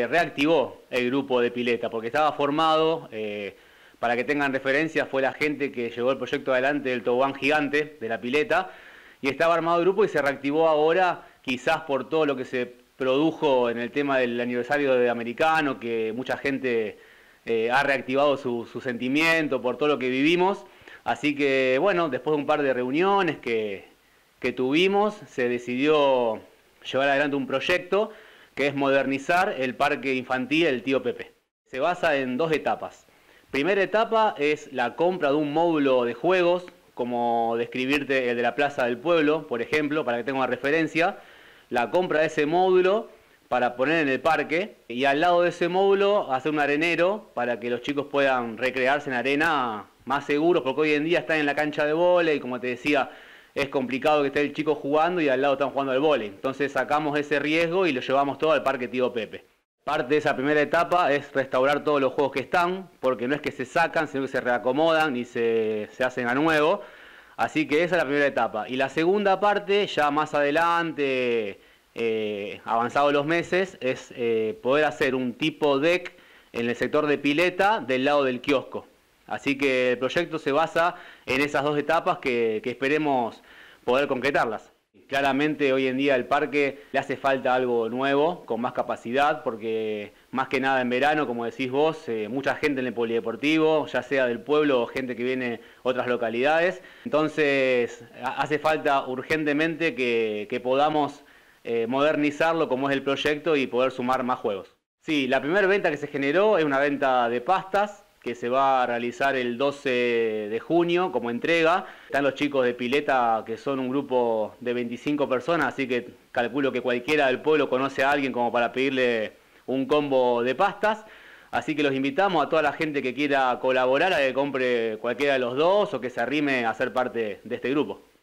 se reactivó el grupo de pileta, porque estaba formado, para que tengan referencia, fue la gente que llevó el proyecto adelante del tobogán gigante de la pileta, y estaba armado el grupo y se reactivó ahora, quizás por todo lo que se produjo en el tema del aniversario de Americano, que mucha gente ha reactivado su sentimiento por todo lo que vivimos. Así que bueno, después de un par de reuniones que tuvimos, se decidió llevar adelante un proyecto que es modernizar el parque infantil El Tío Pepe. Se basa en dos etapas. Primera etapa es la compra de un módulo de juegos, como describirte el de la Plaza del Pueblo, por ejemplo, para que tenga una referencia. La compra de ese módulo para poner en el parque, y al lado de ese módulo hacer un arenero para que los chicos puedan recrearse en arena más seguros, porque hoy en día están en la cancha de vóley, como te decía, es complicado que esté el chico jugando y al lado están jugando al vóley. Entonces sacamos ese riesgo y lo llevamos todo al parque Tío Pepe. Parte de esa primera etapa es restaurar todos los juegos que están, porque no es que se sacan, sino que se reacomodan y se hacen a nuevo. Así que esa es la primera etapa. Y la segunda parte, ya más adelante, avanzados los meses, es poder hacer un tipo deck en el sector de pileta del lado del kiosco. Así que el proyecto se basa en esas dos etapas que esperemos poder concretarlas. Claramente hoy en día al parque le hace falta algo nuevo, con más capacidad, porque más que nada en verano, como decís vos, mucha gente en el polideportivo, ya sea del pueblo o gente que viene de otras localidades. Entonces hace falta urgentemente que podamos modernizarlo como es el proyecto y poder sumar más juegos. Sí, la primera venta que se generó es una venta de pastas, que se va a realizar el 12 de junio como entrega. Están los chicos de pileta, que son un grupo de 25 personas, así que calculo que cualquiera del pueblo conoce a alguien como para pedirle un combo de pastas. Así que los invitamos a toda la gente que quiera colaborar a que compre cualquiera de los dos o que se arrime a ser parte de este grupo.